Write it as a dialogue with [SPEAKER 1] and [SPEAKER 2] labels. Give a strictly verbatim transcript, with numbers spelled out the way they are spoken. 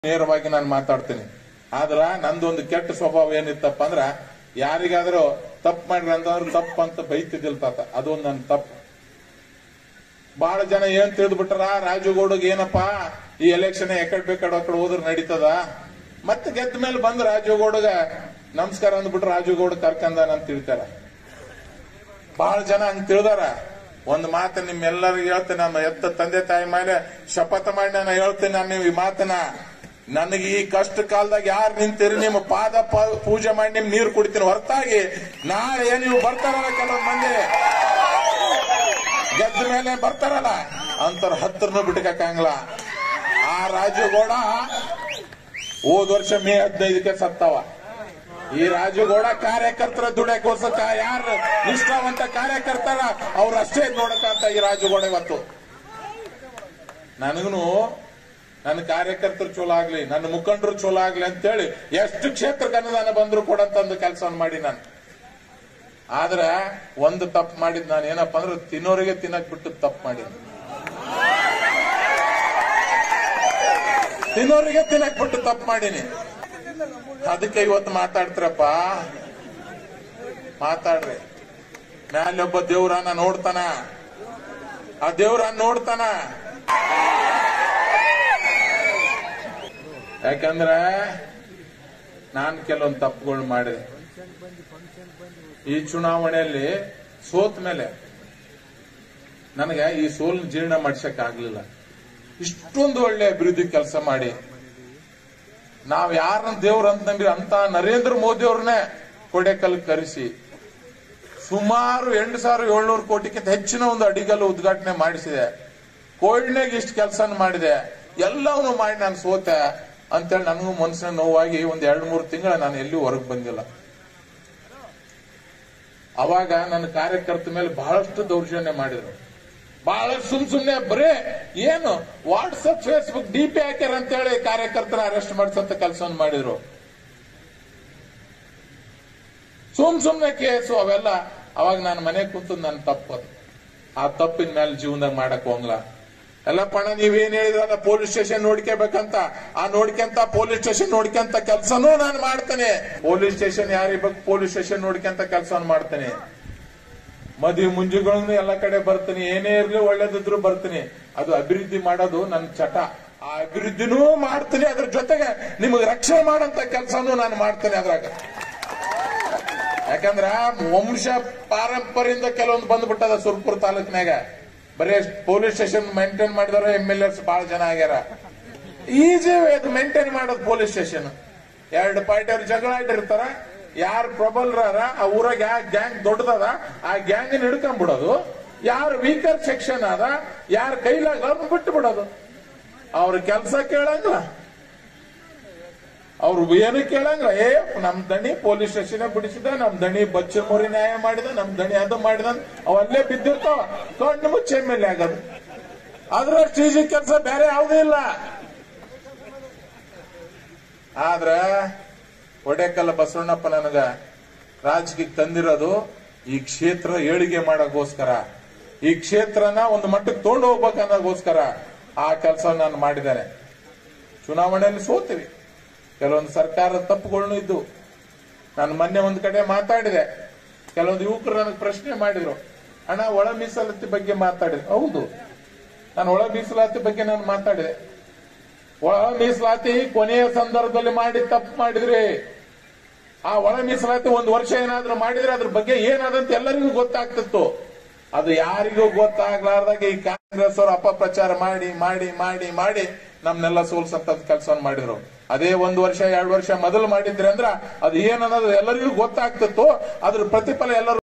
[SPEAKER 1] ನೇರವಾಗಿ ನಾನು ಮಾತಾಡ್ತೀನಿ. ಆದ್ರ ನಂದೊಂದು ಕೆಟ್ಟ ಸ್ವಭಾವ ಏನಿತ್ತಪ್ಪ ಅಂದ್ರ ಯಾರಿಗಾದ್ರೂ ತಪ್ಪು ಮಾಡ್ರಿ ಅಂತಂದ್ರೆ ತಪ್ಪು ಅಂತ ಬೈತಿದ್ದಿಲ್ ತಾತ. ಅದೊಂದು ನನ್ನ ತಪ್ಪು. ಬಹಳ ಜನ ಏನ್ ತಿಳಿದ್ಬಿಟ್ರ, ರಾಜುಗೌಡಗ್ ಏನಪ್ಪಾ ಈ ಎಲೆಕ್ಷನ್ ಎಕಡ್ ಬೇಕಡ್ ಅಕಡೆ ಹೋದ್ರೆ ನಡೀತದ, ಮತ್ತೆ ಗೆದ್ದ ಮೇಲೆ ಬಂದ್ ರಾಜುಗೌಡಗ ನಮಸ್ಕಾರ ಅಂದ್ಬಿಟ್ರೆ ರಾಜುಗೌಡ ಕರ್ಕಂದಾನ ಅಂತ ತಿಳ್ತಾರ. ಬಹಳ ಜನ ಹಂಗ್ ತಿಳಿದಾರ. ಒಂದ್ ಮಾತು ನಿಮ್ಮೆಲ್ಲರಿಗೂ ಹೇಳ್ತೇನೆ, ನಮ್ಮ ಎತ್ತ ತಂದೆ ತಾಯಿ ಮೇಲೆ ಶಪಥ ಮಾಡಿ ನಾನು ಹೇಳ್ತೇನೆ. ನಾನು ನೀವು ಈ ಮಾತನ್ನ, ನನಗೆ ಈ ಕಷ್ಟ ಕಾಲದಾಗ ಯಾರು ನಿಂತಿರಿ ನಿಮ್ಮ ಪಾದ ಪೂಜೆ ಮಾಡಿ ನಿಮ್ ನೀರು ಕುಡಿತೀನಿ ಹೊರತಾಗಿ ನಾಳೆ ನೀವು ಬರ್ತಾರಲ್ಲ ಕೆಲವೊಂದ್ ಮಂದಿ ಗೆದ್ದ ಮೇಲೆ ಬರ್ತಾರಲ್ಲ ಅಂತರ ಹತ್ರನು ಬಿಟ್ಕಾಕಂಗಿಲ್ಲ. ಆ ರಾಜುಗೌಡ ಹೋದ್ ವರ್ಷ ಮೇ ಹದಿನೈದಕ್ಕೆ ಸತ್ತವ. ಈ ರಾಜುಗೌಡ ಕಾರ್ಯಕರ್ತರ ದುಡಿಯೋಕೋಸ್ಕ ಯಾರು ನಿಷ್ಠಾವಂತ ಕಾರ್ಯಕರ್ತರ ಅವ್ರಷ್ಟೇ ನೋಡಕಂತ ಈ ರಾಜುಗೌಡ ಇವತ್ತು. ನನಗೂ ನನ್ನ ಕಾರ್ಯಕರ್ತರು ಚಲೋ ಆಗ್ಲಿ, ನನ್ನ ಮುಖಂಡರು ಚಲೋ ಆಗ್ಲಿ ಅಂತೇಳಿ ಎಷ್ಟು ಕ್ಷೇತ್ರಕ್ಕೆ ಅನುದಾನ ಬಂದ್ರು ಕೊಡಂತಂದು ಕೆಲಸ ಮಾಡಿ ನಾನು. ಆದ್ರೆ ಒಂದು ತಪ್ಪು ಮಾಡಿದ್ ನಾನು, ಏನಪ್ಪಾ ಅಂದ್ರೆ ತಿನ್ನೋರಿಗೆ ತಿನ್ನಕ್ ಬಿಟ್ಟು ತಪ್ಪು ಮಾಡಿದ್. ತಿನ್ನೋರಿಗೆ ತಿನ್ನಕ್ ಬಿಟ್ಟು ತಪ್ಪು ಮಾಡೀನಿ. ಅದಕ್ಕೆ ಇವತ್ತು ಮಾತಾಡ್ತಾರಪ್ಪ, ಮಾತಾಡ್ರಿ. ಮ್ಯಾಲೊಬ್ಬ ದೇವ್ರನ್ನ ನೋಡ್ತಾನ, ಆ ದೇವ್ರನ್ನ ನೋಡ್ತಾನ. ಯಾಕಂದ್ರೆ ನಾನು ಕೆಲವೊಂದು ತಪ್ಪುಗಳು ಮಾಡಿದೆ. ಈ ಚುನಾವಣೆಯಲ್ಲಿ ಸೋತ ಮೇಲೆ ನನಗೆ ಈ ಸೋಲ್ ಜೀರ್ಣ ಮಾಡ್ಸಕ್ ಆಗ್ಲಿಲ್ಲ. ಇಷ್ಟೊಂದು ಒಳ್ಳೆ ಅಭಿವೃದ್ಧಿ ಕೆಲಸ ಮಾಡಿ ನಾವ್ ಯಾರನ್ನ ದೇವ್ರ ಅಂತ ನಂಬಿ ಅಂತ ನರೇಂದ್ರ ಮೋದಿ ಅವ್ರನ್ನೇ ಕೊಡೆಕಲ್ ಕರೆಸಿ ಸುಮಾರು ಎಂಟು ಸಾವಿರ ಏಳ್ನೂರು ಕೋಟಿಗಿಂತ ಹೆಚ್ಚಿನ ಒಂದು ಅಡಿಗಲ್ಲು ಉದ್ಘಾಟನೆ ಮಾಡಿಸಿದೆ. ಕೋವಿಡ್ನಾಗ ಇಷ್ಟು ಕೆಲಸ ಮಾಡಿದೆ, ಎಲ್ಲವನ್ನೂ ಮಾಡಿ ನಾನು ಸೋತೆ ಅಂತೇಳಿ ನನಗೂ ಮನಸ್ಸಿನ ನೋವಾಗಿ ಒಂದ್ ಎರಡ್ ಮೂರು ತಿಂಗಳ ನಾನು ಎಲ್ಲಿ ಹೊರಗೆ ಬಂದಿಲ್ಲ. ಅವಾಗ ನನ್ನ ಕಾರ್ಯಕರ್ತ ಮೇಲೆ ಬಹಳಷ್ಟು ದೌರ್ಜನ್ಯ ಮಾಡಿದ್ರು. ಬಹಳ ಸುಮ್ ಸುಮ್ನೆ ಬರೇ ಏನು ವಾಟ್ಸಪ್ ಫೇಸ್ಬುಕ್ ಡಿಪಿ ಹಾಕ್ಯಾರ ಅಂತೇಳಿ ಕಾರ್ಯಕರ್ತರ ಅರೆಸ್ಟ್ ಮಾಡಿಸಂತ ಕೆಲಸವನ್ನು ಮಾಡಿದ್ರು. ಸುಮ್ ಸುಮ್ನೆ ಕೇಸು ಅವೆಲ್ಲ. ಅವಾಗ ನಾನು ಮನೆ ಕುಂತು ನನ್ನ ತಪ್ಪದು. ಆ ತಪ್ಪಿನ ಮೇಲೆ ಜೀವನದಾಗ ಮಾಡಕ್ ಹೋಗಲ್ಲ. ಎಲ್ಲಪ್ಪಣ ನೀವೇನ್ ಹೇಳಿದ್ರಲ್ಲ ಪೊಲೀಸ್ ಸ್ಟೇಷನ್ ನೋಡ್ಕೋಬೇಕಂತ, ಆ ನೋಡ್ಕೊಂತ ಪೊಲೀಸ್ ಸ್ಟೇಷನ್ ನೋಡ್ಕೊಂತ ಕೆಲಸನೂ ನಾನು ಮಾಡ್ತೇನೆ. ಪೊಲೀಸ್ ಸ್ಟೇಷನ್ ಯಾರಿಬೇಕು ಪೊಲೀಸ್ ಸ್ಟೇಷನ್ ನೋಡ್ಕೊಂತ ಕೆಲಸ ಮಾಡ್ತೇನೆ. ಮದುವೆ ಮುಂಜಿಗಳನ್ನು ಎಲ್ಲ ಕಡೆ ಬರ್ತೀನಿ, ಏನೇ ಇರ್ಲಿ ಒಳ್ಳೇದಿದ್ರು ಬರ್ತೀನಿ. ಅದು ಅಭಿವೃದ್ಧಿ ಮಾಡೋದು ನನ್ನ ಚಟ. ಆ ಅಭಿವೃದ್ಧಿನೂ ಮಾಡ್ತೀನಿ, ಅದ್ರ ಜೊತೆಗೆ ನಿಮಗೆ ರಕ್ಷಣೆ ಮಾಡಂತ ಕೆಲಸನೂ ನಾನು ಮಾಡ್ತೇನೆ ಅದ್ರಾಗ. ಯಾಕಂದ್ರ ವಂಶ ಪಾರಂಪರ್ಯದಿಂದ ಕೆಲವೊಂದು ಬಂದ್ಬಿಟ್ಟದ ಸುರ್ಪುರ ತಾಲೂಕಿನಾಗ. ಬರೀ ಪೊಲೀಸ್ ಸ್ಟೇಷನ್ ಮೇಂಟೈನ್ ಮಾಡಿದವರು ಎಂ ಎಲ್ ಎಸ್ ಬಹಳ ಜನ ಆಗ್ಯಾರ. ಈಜಿ ಅದು ಮೇಂಟೈನ್ ಮಾಡೋದು ಪೊಲೀಸ್ ಸ್ಟೇಷನ್. ಎರಡು ಪಾರ್ಟಿಯವ್ರು ಜಗಳ ಆಡಿರ್ತಾರ, ಯಾರು ಪ್ರಬಲರ ಆ ಊರಾಗ ಯಾವ ಗ್ಯಾಂಗ್ ದೊಡ್ಡದದ ಆ ಗ್ಯಾಂಗ್ ಹಿಡ್ಕೊಂಡ್ಬಿಡೋದು, ಯಾರು ವೀಕರ್ ಸೆಕ್ಷನ್ ಅದ ಯಾರ ಕೈಲಾಗ ಅವ್ರನ್ನ ಬಿಟ್ಟು ಬಿಡೋದು. ಅವ್ರ ಕೆಲಸ ಕೇಳಂಗಿಲ್ಲ, ಅವ್ರು ಏನು ಕೇಳಂಗಿಲ್ಲ. ಏ ನಮ್ ದಣಿ ಪೊಲೀಸ್ ಸ್ಟೇಷನ್ ಬಿಡಿಸಿದ, ನಮ್ ದಣಿ ಬಚ್ಚ ಮೊರಿ ನ್ಯಾಯ ಮಾಡಿದ, ನಮ್ ದಣಿ ಅದು ಮಾಡಿದ, ಅವಲ್ಲೇ ಬಿದ್ದಿರ್ತಾವ. ಕಣ್ಣು ಮುಚ್ಚೆ ಮೇಲೆ ಆಗೋದು. ಅದ್ರಷ್ಟು ಈಜಿ ಕೆಲಸ ಬೇರೆ ಯಾವುದೂ ಇಲ್ಲ. ಆದ್ರ ಒಡೆಕಲ್ಲ ಬಸವಣ್ಣಪ್ಪ ನನಗ ರಾಜಕೀಯಕ್ಕೆ ತಂದಿರೋದು ಈ ಕ್ಷೇತ್ರ ಏಳಿಗೆ ಮಾಡೋಕ್ಕೋಸ್ಕರ, ಈ ಕ್ಷೇತ್ರನ ಒಂದು ಮಟ್ಟಕ್ಕೆ ತಗೊಂಡು ಹೋಗ್ಬೇಕನ್ನೋಗೋಸ್ಕರ ಆ ಕೆಲಸ ನಾನು ಮಾಡಿದ್ದೇನೆ. ಚುನಾವಣೆಯಲ್ಲಿ ಸೋತೀವಿ, ಕೆಲವೊಂದು ಸರ್ಕಾರದ ತಪ್ಪುಗಳನ್ನು ಇದ್ದು. ನಾನು ಮೊನ್ನೆ ಒಂದ್ ಕಡೆ ಮಾತಾಡಿದೆ, ಕೆಲವೊಂದು ಯುವಕರು ನನಗೆ ಪ್ರಶ್ನೆ ಮಾಡಿದ್ರು, ಅಣ್ಣ ಒಳ ಮೀಸಲಾತಿ ಬಗ್ಗೆ ಮಾತಾಡಿದೆ. ಹೌದು, ನಾನು ಒಳ ಮೀಸಲಾತಿ ಬಗ್ಗೆ ನಾನು ಮಾತಾಡಿದೆ. ಒಳ ಮೀಸಲಾತಿ ಕೊನೆಯ ಸಂದರ್ಭದಲ್ಲಿ ಮಾಡಿ ತಪ್ಪು ಮಾಡಿದ್ರಿ. ಆ ಒಳ ಮೀಸಲಾತಿ ಒಂದು ವರ್ಷ ಏನಾದ್ರೂ ಮಾಡಿದ್ರೆ ಅದ್ರ ಬಗ್ಗೆ ಏನಾದಂತ ಎಲ್ಲರಿಗೂ ಗೊತ್ತಾಗ್ತಿತ್ತು. ಅದು ಯಾರಿಗೂ ಗೊತ್ತಾಗ್ಲಾರ್ದಾಗ ಈ ಕಾಂಗ್ರೆಸ್ ಅವರು ಅಪಪ್ರಚಾರ ಮಾಡಿ ಮಾಡಿ ಮಾಡಿ ಮಾಡಿ ನಮ್ನೆಲ್ಲ ಸೋಲ್ಸಂತ ಕೆಲಸ ಮಾಡಿದ್ರು. ಅದೇ ಒಂದು ವರ್ಷ ಎರಡು ವರ್ಷ ಮೊದಲು ಮಾಡಿದ್ರೆ ಅಂದ್ರ ಅದು ಏನನ್ನೋದು ಎಲ್ಲರಿಗೂ ಗೊತ್ತಾಗ್ತಿತ್ತು. ಅದ್ರ ಪ್ರತಿಫಲ ಎಲ್ಲರೂ